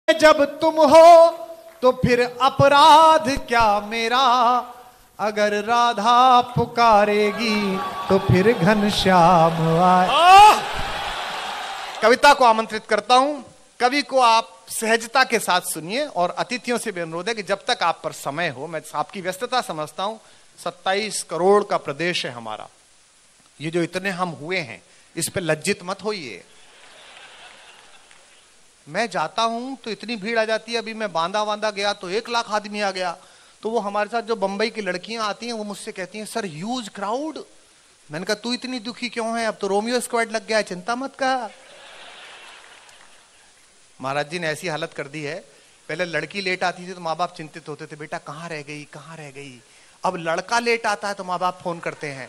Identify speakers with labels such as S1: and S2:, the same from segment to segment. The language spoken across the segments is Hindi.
S1: जब तुम हो तो फिर अपराध क्या मेरा, अगर राधा पुकारेगी तो फिर घनश्याम आए। कविता को आमंत्रित करता हूं। कवि को आप सहजता के साथ सुनिए और अतिथियों से भी अनुरोध है कि जब तक आप पर समय हो, मैं आपकी व्यस्तता समझता हूं, 27 करोड़ का प्रदेश है हमारा, ये जो इतने हम हुए हैं इस पे लज्जित मत होइए। मैं जाता हूं तो इतनी भीड़ आ जाती है। अभी मैं बांदा गया तो 1 लाख आदमी आ गया। तो वो हमारे साथ जो बंबई की लड़कियां आती हैं वो मुझसे कहती हैं सर ह्यूज क्राउड। मैंने कहा तू इतनी दुखी क्यों है, अब तो रोमियो स्क्वाड लग गया है, चिंता मत कर। महाराज जी ने ऐसी हालत कर दी है, पहले लड़की लेट आती थी तो माँ बाप चिंतित होते थे, बेटा कहाँ रह गई कहाँ रह गई। अब लड़का लेट आता है तो माँ बाप फोन करते हैं,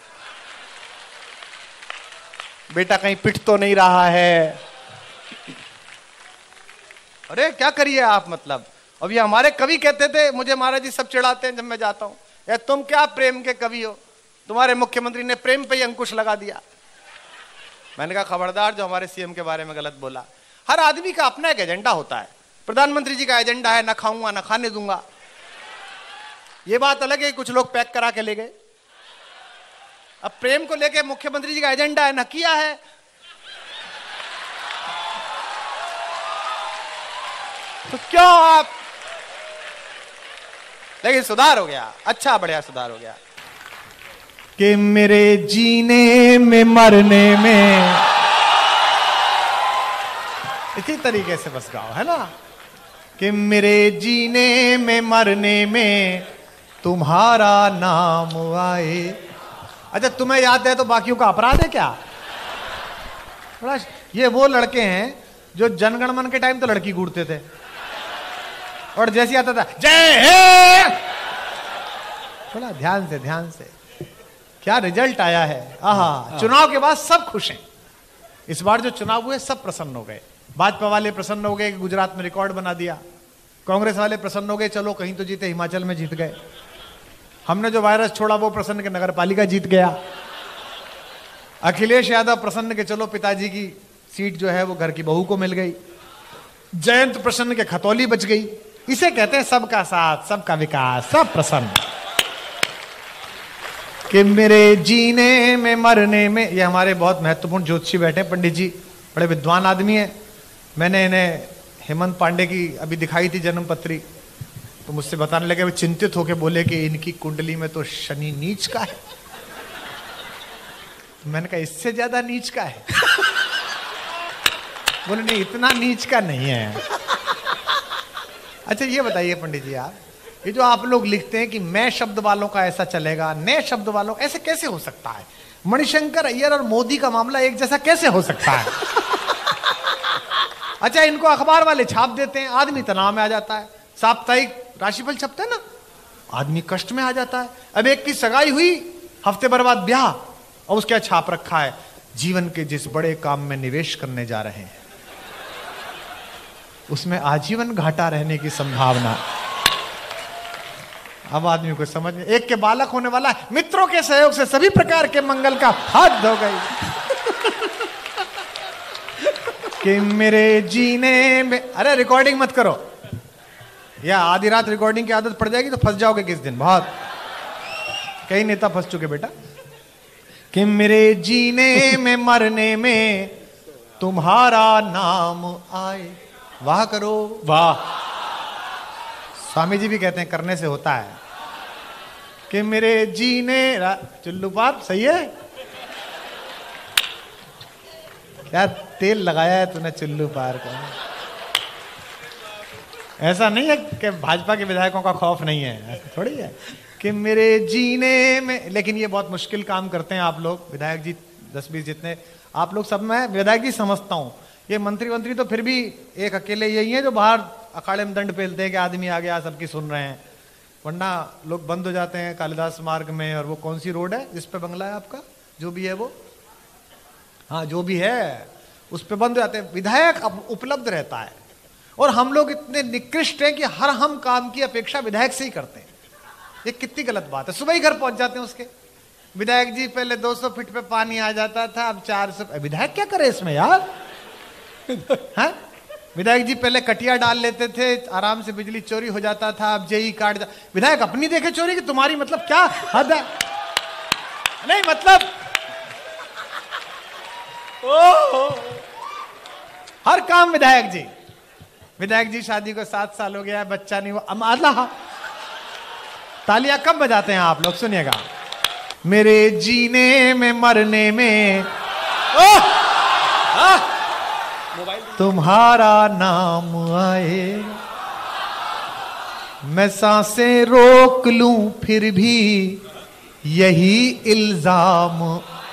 S1: बेटा कहीं पिट तो नहीं रहा है। अरे क्या करिए आप, मतलब अब ये हमारे कवि कहते थे, मुझे महाराज जी सब चिढ़ाते हैं जब मैं जाता हूं, या तुम क्या प्रेम के कवि हो, तुम्हारे मुख्यमंत्री ने प्रेम पे ही अंकुश लगा दिया। मैंने कहा खबरदार जो हमारे सीएम के बारे में गलत बोला। हर आदमी का अपना एक एजेंडा होता है। प्रधानमंत्री जी का एजेंडा है ना खाऊंगा ना खाने दूंगा। ये बात अलग है, कुछ लोग पैक करा के ले गए। अब प्रेम को लेके मुख्यमंत्री जी का एजेंडा है ना किया है। तो क्यों आप, लेकिन सुधार हो गया, अच्छा बढ़िया सुधार हो गया कि मेरे जीने में मरने में, इसी तरीके से बस गाओ, है ना, कि मेरे जीने में मरने में तुम्हारा नाम आए। अच्छा तुम्हें याद है तो बाकियों का अपराध है क्या? बड़ा ये वो लड़के हैं जो जनगणमन के टाइम तो लड़की कूटते थे और जैसे आता था जय हे, बोला ध्यान से क्या रिजल्ट आया है। आहा, चुनाव के बाद सब खुश हैं। इस बार जो चुनाव हुए सब प्रसन्न हो गए। भाजपा वाले प्रसन्न हो गए कि गुजरात में रिकॉर्ड बना दिया, कांग्रेस वाले प्रसन्न हो गए चलो कहीं तो जीते, हिमाचल में जीत गए। हमने जो वायरस छोड़ा वो प्रसन्न के नगर पालिका जीत गया। अखिलेश यादव प्रसन्न के चलो पिताजी की सीट जो है वो घर की बहू को मिल गई। जयंत प्रसन्न के खतौली बच गई। इसे कहते हैं सबका साथ सबका विकास, सब प्रसन्न। कि मेरे जीने में मरने में, ये हमारे बहुत महत्वपूर्ण ज्योतिषी बैठे, पंडित जी बड़े विद्वान आदमी हैं। मैंने इन्हें हेमंत पांडे की अभी दिखाई थी जन्मपत्री, तो मुझसे बताने लगे, वे चिंतित होकर बोले कि इनकी कुंडली में तो शनि नीच का है। तो मैंने कहा इससे ज्यादा नीच का है? बोले नहीं इतना नीच का नहीं है। अच्छा ये बताइए पंडित जी आप, ये जो आप लोग लिखते हैं कि मैं शब्द वालों का ऐसा चलेगा, नए शब्द वालों, ऐसे कैसे हो सकता है? मणिशंकर अय्यर और मोदी का मामला एक जैसा कैसे हो सकता है? अच्छा इनको अखबार वाले छाप देते हैं, आदमी तनाव में आ जाता है। साप्ताहिक राशिफल छपता है ना, आदमी कष्ट में आ जाता है। अब एक की सगाई हुई, हफ्ते भर बाद ब्याह, और उसके छाप रखा है जीवन के जिस बड़े काम में निवेश करने जा रहे हैं उसमें आजीवन घाटा रहने की संभावना। अब आदमी को समझ में, एक के बालक होने वाला है, मित्रों के सहयोग से सभी प्रकार के मंगल का हद हो गई। कि मेरे जीने में, अरे रिकॉर्डिंग मत करो, या आधी रात रिकॉर्डिंग की आदत पड़ जाएगी तो फंस जाओगे किस दिन। बहुत कई नेता फंस चुके बेटा। कि मेरे जीने में मरने में तुम्हारा नाम आए। वाह करो वाह। स्वामी जी भी कहते हैं करने से होता है। कि मेरे जीने, चुल्लू पार सही है क्या? तेल लगाया है तूने चुल्लू पार का। ऐसा नहीं है कि भाजपा के विधायकों का खौफ नहीं है, ऐसा थोड़ी है। कि मेरे जीने में, लेकिन ये बहुत मुश्किल काम करते हैं आप लोग, विधायक जी 10-20 जितने आप लोग, सब मैं विधायक जी समझता हूं। ये मंत्री तो फिर भी एक अकेले यही है जो बाहर अखाड़े में दंड पेलते हैं कि आदमी आ गया सबकी सुन रहे हैं, वरना लोग बंद हो जाते हैं कालिदास मार्ग में। और वो कौन सी रोड है जिस पे बंगला है आपका, जो भी है वो, हाँ जो भी है उस पे बंद हो जाते हैं। विधायक उपलब्ध रहता है और हम लोग इतने निकृष्ट हैं कि हर हम काम की अपेक्षा विधायक से ही करते हैं। ये कितनी गलत बात है। सुबह ही घर पहुंच जाते हैं उसके, विधायक जी पहले 200 फीट पे पानी आ जाता था, अब 400। विधायक क्या करे इसमें यार? हाँ? विधायक जी पहले कटिया डाल लेते थे, आराम से बिजली चोरी हो जाता था, अब जेई कार्ड। विधायक अपनी देखे चोरी की तुम्हारी, मतलब क्या हद है? नहीं मतलब हर काम विधायक जी। विधायक जी शादी को 7 साल हो गया, बच्चा नहीं हुआ। अल्लाह, तालियां कब बजाते हैं आप लोग? सुनिएगा। मेरे जीने में मरने में तुम्हारा नाम आए, मैं सांसें रोक लूं फिर भी यही इल्जाम।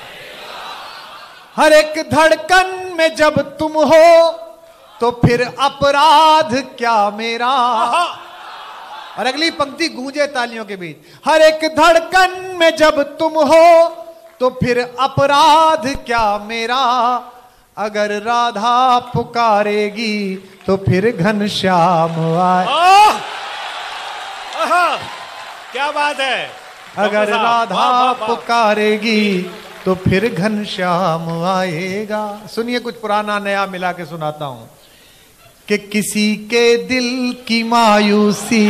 S1: हर एक धड़कन में जब तुम हो तो फिर अपराध क्या मेरा। और अगली पंक्ति गूंजे तालियों के बीच। हर एक धड़कन में जब तुम हो तो फिर अपराध क्या मेरा। अगर राधा पुकारेगी तो फिर घनश्याम आए।
S2: क्या बात है।
S1: अगर राधा पुकारेगी तो फिर घनश्याम आएगा। सुनिए, कुछ पुराना नया मिला के सुनाता हूं कि किसी के दिल की मायूसी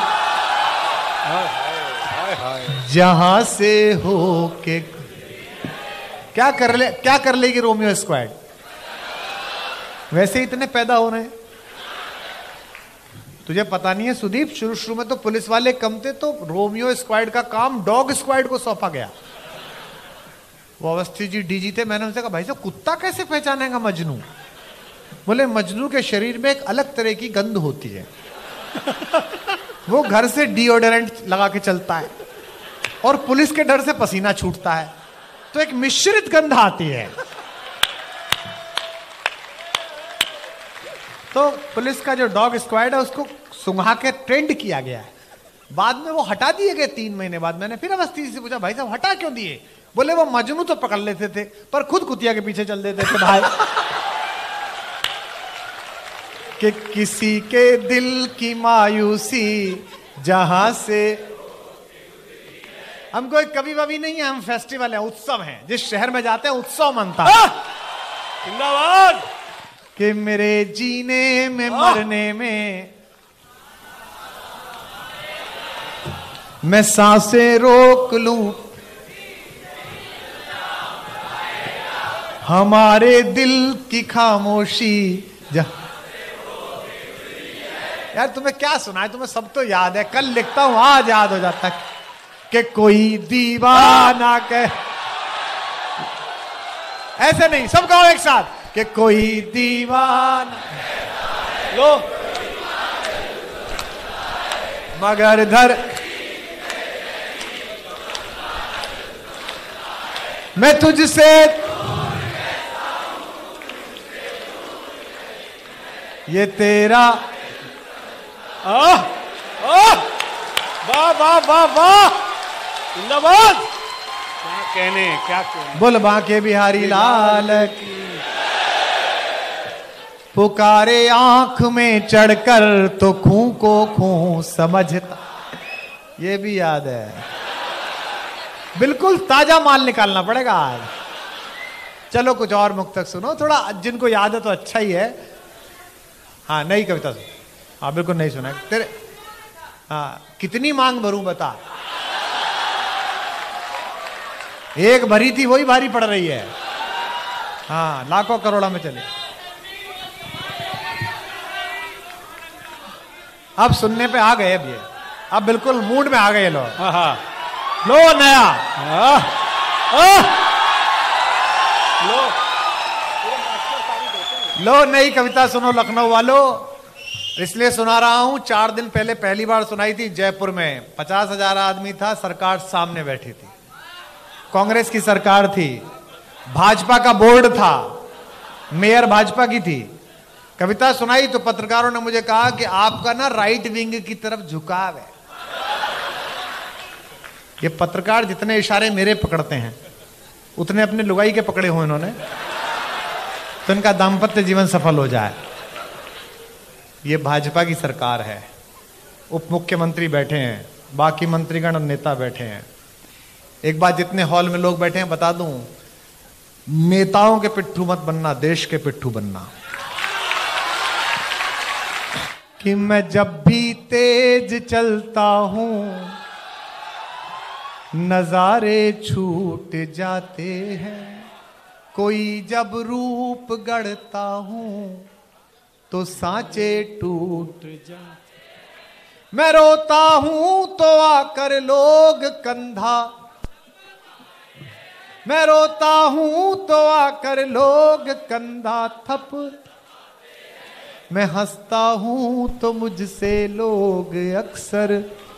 S1: जहां से हो के क्या कर लेगी रोमियो स्क्वाड। वैसे ही इतने पैदा हो रहे हैं। तुझे पता नहीं है सुदीप, शुरू में तो पुलिस वाले कम थे, तो रोमियो स्क्वाड का काम डॉग स्क्वाड को सौंपा गया। वो अवस्थी जी डीजी थे, मैंने उनसे कहा भाई साहब कुत्ता कैसे पहचानेगा मजनू? बोले मजनू के शरीर में एक अलग तरह की गंध होती है, वो घर से डिओडोरेंट लगा के चलता है और पुलिस के डर से पसीना छूटता है, तो एक मिश्रित गंध आती है। तो पुलिस का जो डॉग स्क्वाड है उसको सुंघा के ट्रेंड किया गया है। बाद में वो हटा दिए गए 3 महीने बाद। मैंने फिर अवस्थी से पूछा भाई साहब हटा क्यों दिए? बोले वो मजनू तो पकड़ लेते थे पर खुद कुतिया के पीछे चल देते थे भाई। कि किसी के दिल की मायूसी जहां से। हम कोई कवि ववि नहीं है, हम फेस्टिवल है, उत्सव है। जिस शहर में जाते हैं उत्सव मनता है।
S2: जिंदाबाद।
S1: कि मेरे जीने में मरने में मैं सांसें रोक लूं, हमारे दिल की खामोशी यार तुम्हें क्या सुना है? तुम्हें सब तो याद है, कल लिखता हूं आज याद हो जाता है। कि कोई दीवाना कह, ऐसे नहीं, सब गाओ एक साथ। कि कोई दीवाना
S2: लो
S1: मगर धर मैं तुझसे ये तेरा
S2: वाह वाह वाह वाह। जिंदाबाद। क्या कहने।
S1: बोल बांके बिहारी लाल की। पुकारे आंख में चढ़कर तो खूं को खूं समझता। ये भी याद है। बिल्कुल ताजा माल निकालना पड़ेगा आज। चलो कुछ और मुक्तक सुनो, थोड़ा जिनको याद है तो अच्छा ही है। हाँ नई कविता सुनो। हाँ बिल्कुल नहीं सुना तेरे। हाँ कितनी मांग भरूं बता। एक भरी थी वही भारी पड़ रही है। हाँ लाखों करोड़ों में चले। अब सुनने पे आ गए। अब ये अब बिल्कुल मूड में आ गए लोग। लो नया। लो नई कविता सुनो लखनऊ वालों। इसलिए सुना रहा हूं, 4 दिन पहले पहली बार सुनाई थी जयपुर में। 50,000 आदमी था, सरकार सामने बैठी थी। कांग्रेस की सरकार थी, भाजपा का बोर्ड था, मेयर भाजपा की थी। कविता सुनाई तो पत्रकारों ने मुझे कहा कि आपका ना राइट विंग की तरफ झुकाव है। ये पत्रकार जितने इशारे मेरे पकड़ते हैं उतने अपने लुगाई के पकड़े हुए इन्होंने, तो इनका दाम्पत्य जीवन सफल हो जाए। ये भाजपा की सरकार है। उप मुख्यमंत्री बैठे हैं, बाकी मंत्रीगण और नेता बैठे हैं। एक बात जितने हॉल में लोग बैठे हैं बता दूं, नेताओं के पिट्ठू मत बनना, देश के पिट्ठू बनना। कि मैं जब भी तेज चलता हूं नजारे छूट जाते हैं, कोई जब रूप गढ़ता हूं तो सांचे टूट जाते। मैं रोता हूं तो आकर लोग कंधा, मैं रोता हूं तो आकर लोग कंधा थप, मैं हंसता हूं तो मुझसे लोग अक्सर।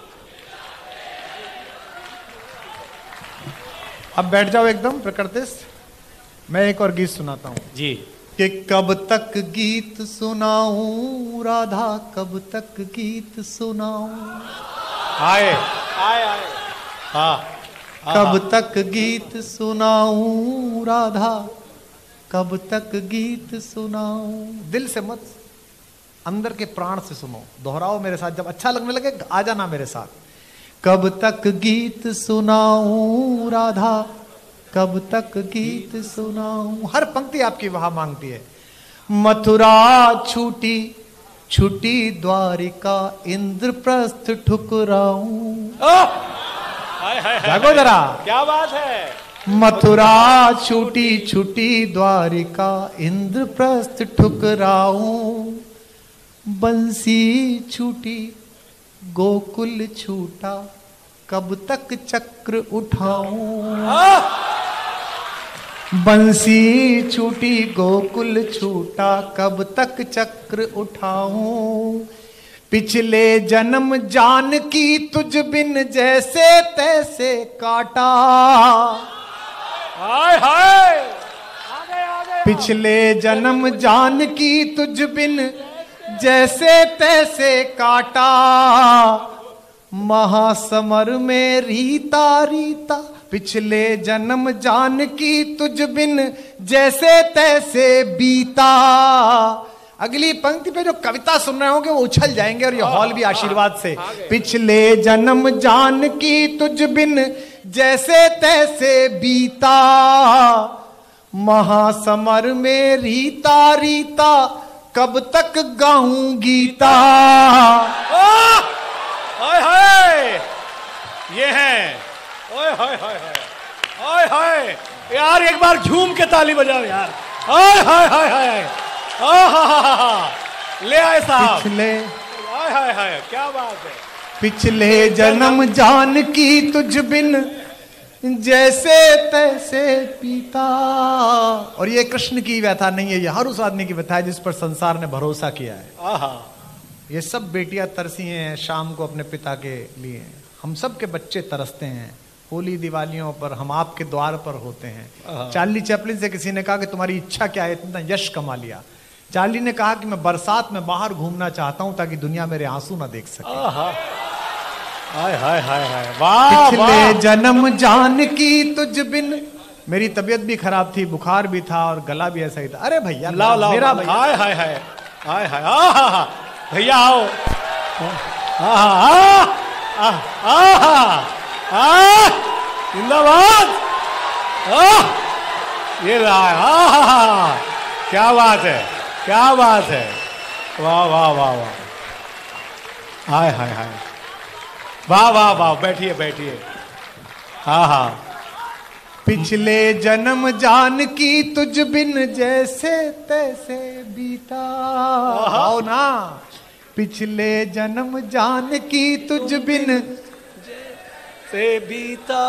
S1: अब बैठ जाओ एकदम प्रकृतिस्थ। मैं एक और गीत सुनाता हूं
S2: जी।
S1: कि कब तक गीत सुनाऊं राधा, कब तक गीत सुनाऊं।
S2: आए आए आए हाँ।
S1: कब तक गीत सुनाऊं राधा, कब तक गीत सुनाऊं। दिल से मत, अंदर के प्राण से सुनो, दोहराओ मेरे साथ। जब अच्छा लगने लगे आ जाना मेरे साथ। कब तक गीत सुनाऊं राधा, कब तक गीत सुनाऊं। हर पंक्ति आपकी वहां मांगती है। मथुरा छूटी छूटी द्वारिका, इंद्रप्रस्थ ठुकराऊं। जागो जरा,
S2: क्या बात है।
S1: मथुरा छूटी छूटी द्वारिका, इंद्रप्रस्थ ठुकराऊं। बंसी छूटी गोकुल छूटा, कब तक चक्र उठाऊं। बंसी छूटी गोकुल छूटा, कब तक चक्र उठाऊं। पिछले जन्म जान की तुझ बिन जैसे तैसे काटा।
S2: हाय हाय आगे
S1: पिछले जन्म जान की तुझ बिन जैसे तैसे काटा। महासमर में रीता रीता, पिछले जन्म जान की तुझ बिन जैसे तैसे बीता। अगली पंक्ति पे जो कविता सुन रहे होंगे वो उछल जाएंगे और ये हॉल भी आशीर्वाद से। पिछले जन्म जान की तुझ बिन जैसे तैसे बीता। महासमर में रीता रीता, कब तक गाऊं गीता।
S2: हाय हाय ये है। ओए हाय हाय हाय हाय यार, एक बार झूम के ताली बजाओ यार। हाय हाय हाय हाय ले आए साहब।
S1: पिछले
S2: हाय हाय हाय क्या बात है।
S1: पिछले जन्म जान की तुझ बिन जैसे तैसे पीता। और ये कृष्ण की व्यथा नहीं है, ये हर उस आदमी की व्यथा है जिस पर संसार ने भरोसा किया है। ये सब बेटियां तरसी हैं शाम को अपने पिता के लिए। हम सब के बच्चे तरसते हैं होली दिवालियों पर, हम आपके द्वार पर होते हैं। चार्ली चैपलिन से किसी ने कहा कि तुम्हारी इच्छा क्या है, इतना यश कमा लिया। चार्ली ने कहा कि मैं बरसात में बाहर घूमना चाहता हूं ताकि दुनिया मेरे आंसू ना देख सके।
S2: हाय हाय हाय हाय वाह।
S1: पिछले जन्म जान की तुझ बिन, मेरी तबीयत भी खराब थी, बुखार भी था और गला भी ऐसा ही था। अरे भैया
S2: लाओ लाओ
S1: मेरा भैया।
S2: हाय हाय हाय हाय हाय भैया आओ। जिंदाबाद। ये रहा। क्या बात है, क्या बात है। वाह वाह वाह वाह। हाय हाय हाय वाह वाह वाह। बैठिए बैठिए। हाँ हाँ।
S1: पिछले जन्म जान की तुझ बिन जैसे तैसे बीता। आओ ना। पिछले जन्म जान की तुझ बिन
S2: से बीता।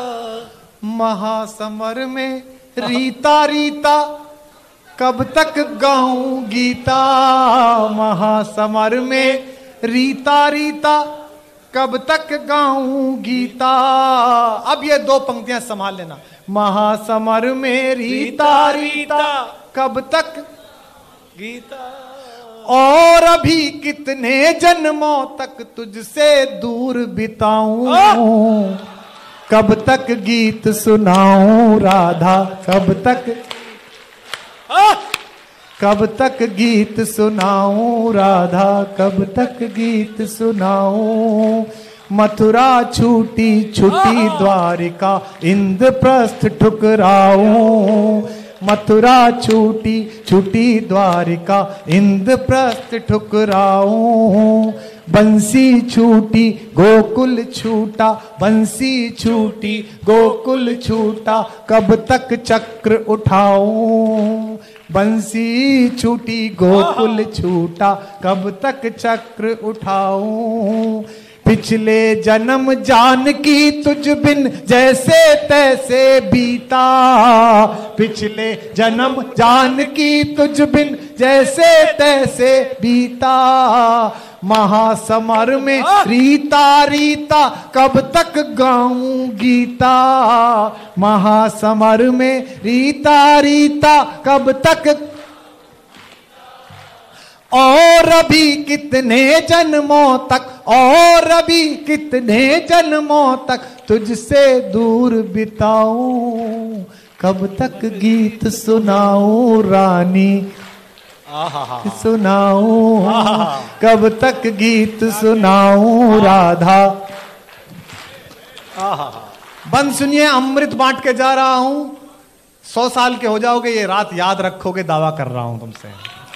S1: महासमर में रीता रीता, कब तक गाऊं गीता। महासमर में रीता रीता, कब तक गाऊं गीता। अब ये दो पंक्तियां संभाल लेना। महासमर में रीता रीता, कब तक
S2: गीता।
S1: और अभी कितने जन्मों तक तुझसे दूर बिताऊं। कब तक गीत सुनाऊं राधा, कब तक कब तक गीत सुनाऊं राधा, कब तक गीत सुनाऊं। मथुरा छूटी छूटी द्वारिका, इंद्रप्रस्थ ठुकराऊं। मथुरा छूटी छूटी द्वारिका, इंद्रप्रस्थ ठुकराऊं। बंसी छूटी गोकुल छूटा, बंसी छूटी गोकुल छूटा, कब तक चक्र उठाऊं। बंसी छूटी गोकुल छूटा, कब तक चक्र उठाऊं। पिछले जन्म जानकी तुझ बिन जैसे तैसे बीता, पिछले जन्म जानकी तुझ बिन जैसे तैसे बीता। महासमर में रीता रीता कब तक गाऊं गीता, महासमर में रीता रीता कब तक। और अभी कितने जन्मों तक, और अभी कितने जन्मों तक तुझसे दूर बिताऊं। कब तक गीत सुनाऊं रानी, सुनाऊं। कब तक गीत सुनाऊं राधा। बंद सुनिए, अमृत बांट के जा रहा हूं। 100 साल के हो जाओगे, ये रात याद रखोगे, दावा कर रहा हूं तुमसे।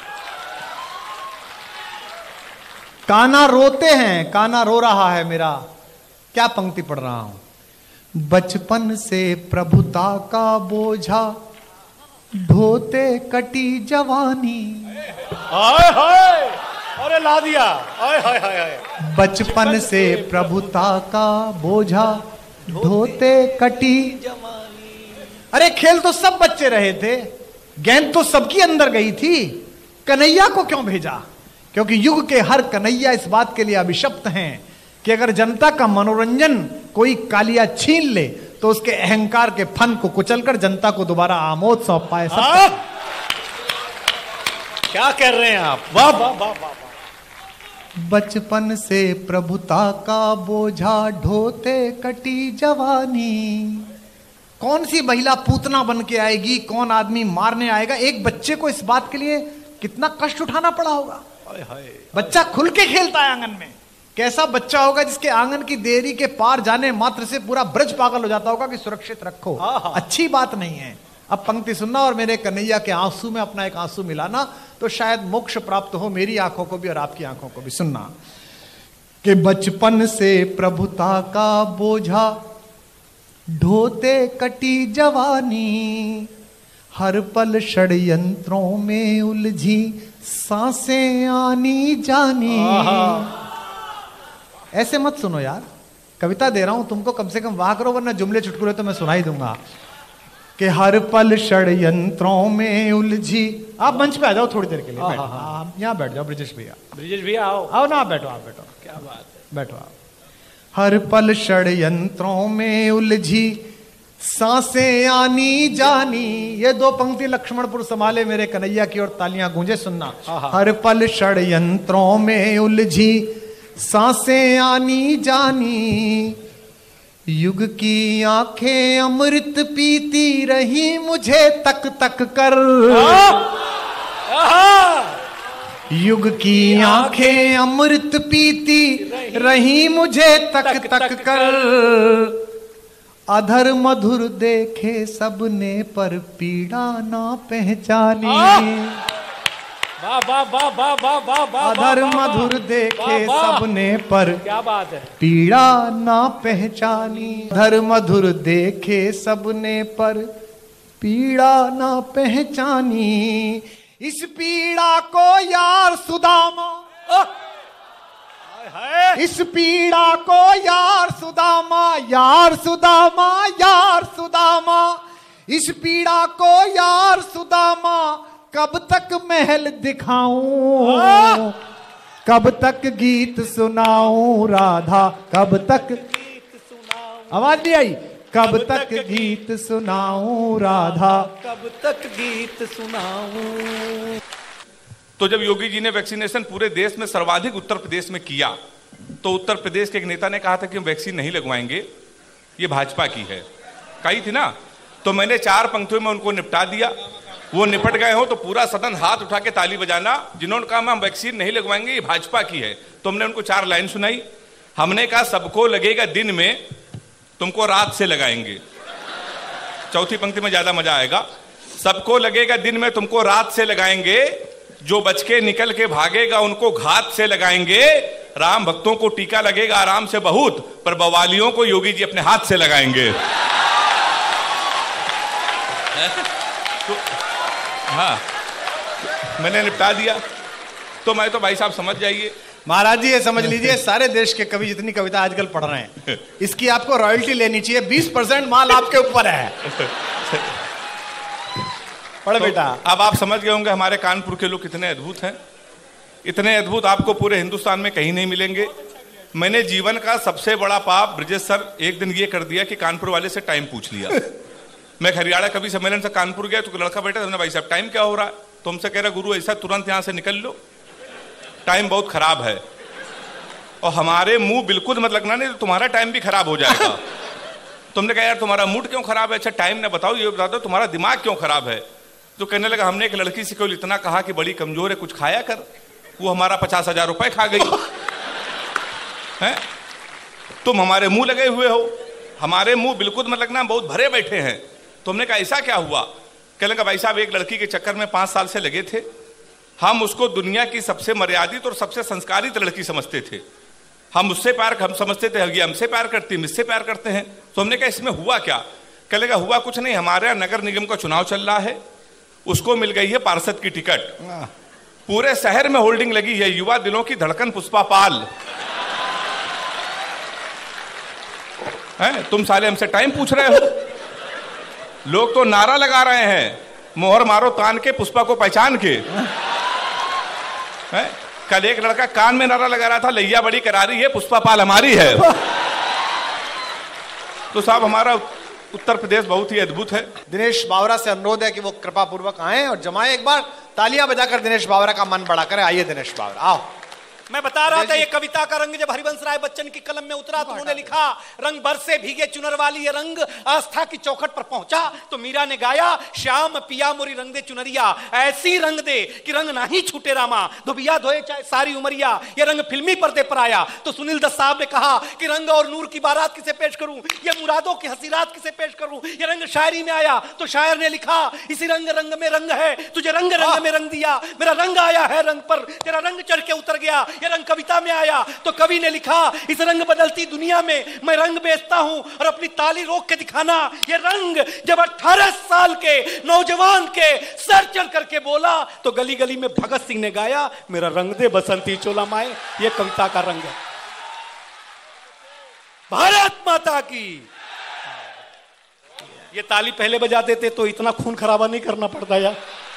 S1: कान्हा रोते हैं, कान्हा रो रहा है मेरा। क्या पंक्ति पढ़ रहा हूं। बचपन से प्रभुता का बोझा ढोते कटी जवानी।
S2: हाय हाय, अरे ला दिया। हाय हाय हाय हाय।
S1: बचपन से प्रभुता का बोझा ढोते कटी जवानी। अरे खेल तो सब बच्चे रहे थे, गेंद तो सबकी अंदर गई थी, कन्हैया को क्यों भेजा? क्योंकि युग के हर कन्हैया इस बात के लिए अभिशप्त हैं कि अगर जनता का मनोरंजन कोई कालिया छीन ले तो उसके अहंकार के फन को कुचलकर जनता को दोबारा आमोद सौंप पाए।
S2: क्या कर रहे हैं आप? वाह वाह वाह वाह।
S1: बचपन से प्रभुता का बोझा ढोते कटी जवानी। कौन सी महिला पूतना बन के आएगी, कौन आदमी मारने आएगा? एक बच्चे को इस बात के लिए कितना कष्ट उठाना पड़ा होगा। बच्चा खुल के खेलता है आंगन में। कैसा बच्चा होगा जिसके आंगन की देरी के पार जाने मात्र से पूरा ब्रज पागल हो जाता होगा कि सुरक्षित रखो। अच्छी बात नहीं है। अब पंक्ति सुनना और मेरे कन्हैया के आंसू में अपना एक आंसू मिलाना, तो शायद मोक्ष प्राप्त हो मेरी आंखों को भी और आपकी आंखों को भी। सुनना कि बचपन से प्रभुता का बोझा ढोते कटी जवानी, हर पल षड्यंत्रों में उलझी सांसें आनी जानी। ऐसे मत सुनो यार, कविता दे रहा हूं तुमको, कम से कम वाह करो, वरना जुमले चुटकुले तो मैं सुना ही दूंगा। कि हर पल षड्यंत्रों में उलझी। आप मंच पे आ जाओ थोड़ी देर के लिए, यहाँ बैठ जाओ। ब्रिजेश भैया,
S2: ब्रिजेश भैया आओ।
S1: आओ ना, आप बैठो, आप बैठो।
S2: क्या बात है,
S1: बैठो आप। हर पल षड्यंत्रों में उलझी सांसें आनी जानी। ये दो पंक्ति लक्ष्मणपुर संभाले मेरे कन्हैया की और तालियां गूंजे। सुनना। हर पल षड्यंत्रों में उलझी सांसें आनी जानी, युग की आंखें अमृत पीती रही मुझे तक तक कर। युग की आंखें अमृत पीती रही मुझे तक तक कर। अधर मधुर देखे सबने पर पीड़ा ना पहचानी। अधर मधुर देखे सबने पर,
S2: क्या बात है,
S1: पीड़ा ना पहचानी। अधर मधुर देखे सबने पर पीड़ा ना पहचानी। इस पीड़ा को यार सुदामा, इस पीड़ा को यार सुदामा, यार सुदामा, यार सुदामा। इस पीड़ा को यार सुदामा कब तक महल दिखाऊं, कब तक गीत सुनाऊं राधा, कब तक गीत सुनाऊं। आवाज नहीं आई? कब तक गीत सुनाऊं राधा, कब तक गीत सुनाऊं।
S3: तो जब योगी जी ने वैक्सीनेशन पूरे देश में सर्वाधिक उत्तर प्रदेश में किया, तो उत्तर प्रदेश के एक नेता ने कहा था कि हम वैक्सीन नहीं लगवाएंगे, ये भाजपा की है, कही थी ना। तो मैंने 4 पंक्तियों में उनको निपटा दिया। वो निपट गए हो तो पूरा सदन हाथ उठा के ताली बजाना। जिन्होंने कहा हम वैक्सीन नहीं लगवाएंगे, ये भाजपा की है, तो हमने उनको 4 लाइन सुनाई। हमने कहा सबको लगेगा दिन में, तुमको रात से लगाएंगे। चौथी पंक्ति में ज्यादा मजा आएगा। सबको लगेगा दिन में तुमको रात से लगाएंगे, जो बच के निकल के भागेगा उनको घात से लगाएंगे। राम भक्तों को टीका लगेगा आराम से बहुत, पर बवालियों को योगी जी अपने हाथ से लगाएंगे। तो हाँ, मैंने निपटा दिया। तो मैं तो भाई साहब समझ जाइए
S1: महाराज जी, ये समझ लीजिए सारे देश के कवि जितनी कविता आजकल पढ़ रहे हैं, इसकी आपको रॉयल्टी लेनी चाहिए। 20% माल आपके ऊपर है। पढ़
S3: तो
S1: बेटा।
S3: अब आप समझ गए होंगे हमारे कानपुर के लोग कितने अद्भुत हैं। इतने अद्भुत आपको पूरे हिंदुस्तान में कहीं नहीं मिलेंगे। मैंने जीवन का सबसे बड़ा पाप ब्रजेश सर एक दिन ये कर दिया कि कानपुर वाले से टाइम पूछ लिया। मैं हरियाणा कवि सम्मेलन से कानपुर गया तो लड़का बैठा, तुमने भाई साहब टाइम क्या हो रहा है? तुमसे कह रहा गुरु ऐसा तुरंत यहां से निकल लो, टाइम बहुत खराब है। और हमारे मुंह बिल्कुल मत लगना, नहीं तो तुम्हारा टाइम भी खराब हो जाएगा। तुमने कहा यार तुम्हारा मूड क्यों खराब है? अच्छा टाइम ना बताओ, ये बता दो तुम्हारा दिमाग क्यों खराब है? तो कहने लगा हमने एक लड़की से केवल इतना कहा कि बड़ी कमजोर है, कुछ खाया कर, वो हमारा 50,000 रुपए खा गई है। तुम हमारे मुंह लगे हुए हो, हमारे मुंह बिल्कुल मत लगना, बहुत भरे बैठे हैं। तुमने कहा ऐसा क्या हुआ? कहने लगा भाई साहब एक लड़की के चक्कर में 5 साल से लगे थे। हम उसको दुनिया की सबसे मर्यादित और सबसे संस्कारित लड़की समझते थे। हम उससे प्यार, हम समझते थे ये हमसे प्यार करती है, मुझसे प्यार करते हैं। तो हमने कहा इसमें हुआ क्या? कहने लगा हुआ कुछ नहीं, हमारे यहाँ नगर निगम का चुनाव चल रहा है, उसको मिल गई है पार्षद की टिकट। पूरे शहर में होल्डिंग लगी है, युवा दिलों की धड़कन पुष्पा पाल है। तुम साले हमसे टाइम पूछ रहे हो? लोग तो नारा लगा रहे हैं, मोहर मारो तान के पुष्पा को पहचान के है? कल एक लड़का कान में नारा लगा रहा था, लैया बड़ी करारी है, पुष्पा पाल हमारी है। तो साहब हमारा उत्तर प्रदेश बहुत ही अद्भुत है।
S1: दिनेश बावरा से अनुरोध है कि वो कृपा पूर्वक आए और जमाए, एक बार तालियां बजाकर दिनेश बावरा का मन बड़ा करें। आइए दिनेश बावरा, आओ।
S4: मैं बता रहा था ये कविता का रंग जब हरिवंश राय बच्चन की कलम में उतरा तो उन्होंने लिखा, रंग बरसे भीगे चुनर वाली ये रंग आस्था की चौखट पर पहुंचा तो मीरा ने गाया, श्याम पिया मोरी रंग दे चुनरिया, ऐसी रंग दे कि रंग ना ही छूटे रामा, धोबिया धोए चाहे सारी उमरिया। ये रंग फिल्मी पर्दे पर आया तो सुनील दत्त साहब ने कहा कि रंग और नूर की बारात किसे पेश करूं, ये मुरादों की हंसी रात किसे पेश करूं। ये रंग शायरी में आया तो शायर ने लिखा, इसी रंग रंग में रंग है, तुझे रंग रंग में रंग दिया, मेरा रंग आया है रंग पर, तेरा रंग चढ़ के उतर गया। ये रंग कविता में आया तो कवि ने लिखा, इस रंग बदलती दुनिया में मैं रंग बेचता हूं और अपनी ताली रोक के दिखाना। ये रंग जब 18 साल के नौजवान के सर चढ़ करके बोला तो गली गली में भगत सिंह ने गाया, मेरा रंग दे बसंती चोला माए। ये कविता का रंग है। भारत माता की। ये ताली पहले बजा देते तो इतना खून खराबा नहीं करना पड़ता यार।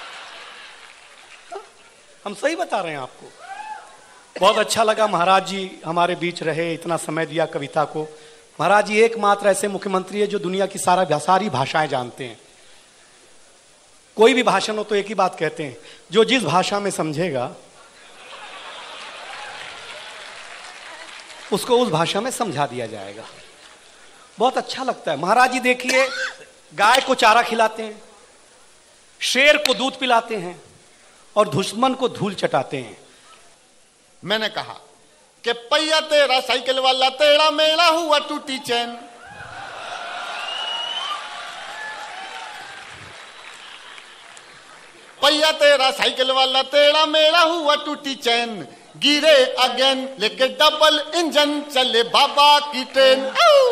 S4: हम सही बता रहे हैं आपको। बहुत अच्छा लगा महाराज जी हमारे बीच रहे, इतना समय दिया कविता को। महाराज जी एकमात्र ऐसे मुख्यमंत्री है जो दुनिया की सारी भाषाएं जानते हैं। कोई भी भाषण हो तो एक ही बात कहते हैं, जो जिस भाषा में समझेगा उसको उस भाषा में समझा दिया जाएगा। बहुत अच्छा लगता है। महाराज जी देखिए, गाय को चारा खिलाते हैं, शेर को दूध पिलाते हैं और दुश्मन को धूल चटाते हैं।
S5: मैंने कहा कि पहिया तेरा साइकिल वाला तेरा मेरा हुआ टूटी चैन, पहिया तेरा साइकिल वाला तेरा मेरा हुआ टूटी चैन, गिरे अगेन लेके डबल इंजन चले बाबा की ट्रेन।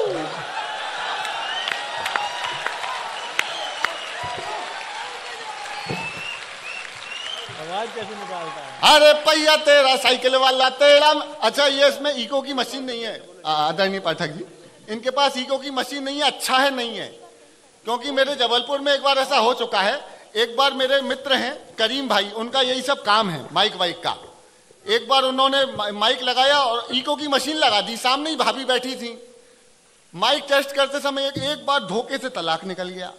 S4: कैसे निकालता है?
S5: अरे पहिया तेरा साइकिल वाला तेरा। अच्छा ये इसमें इको की मशीन नहीं है आदरणीय पाठक जी, इनके पास इको की मशीन नहीं है। अच्छा है नहीं है, क्योंकि मेरे जबलपुर में एक बार ऐसा हो चुका है। एक बार मेरे मित्र हैं करीम भाई, उनका यही सब काम है माइक वाइक का। एक बार उन्होंने माइक लगाया और इको की मशीन लगा दी, सामने ही भाभी बैठी थी। माइक टेस्ट करते समय एक बार धोखे से तलाक निकल गया।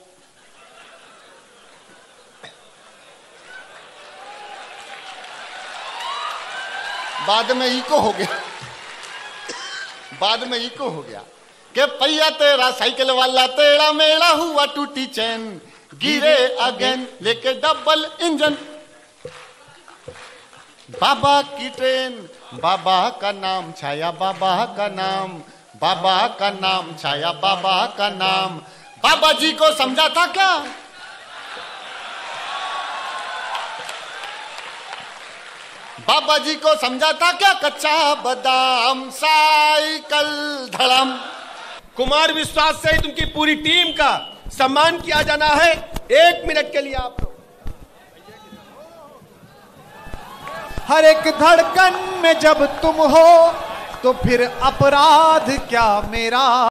S5: बाद में इको हो गया, बाद में इको हो गया कि पहिया तेरा साइकिल वाला तेरा मेरा हुआ टूटी चैन, गिरे अगेन लेके डबल इंजन बाबा की ट्रेन। बाबा का नाम छाया बाबा का नाम, बाबा का नाम छाया बाबा का नाम। बाबा जी को समझा था क्या? बाबा जी को समझा था क्या कच्चा बादाम, साइकिल धड़म।
S6: कुमार विश्वास से तुमकी पूरी टीम का सम्मान किया जाना है। 1 मिनट के लिए आप लोग।
S1: हर एक धड़कन में जब तुम हो तो फिर अपराध क्या मेरा।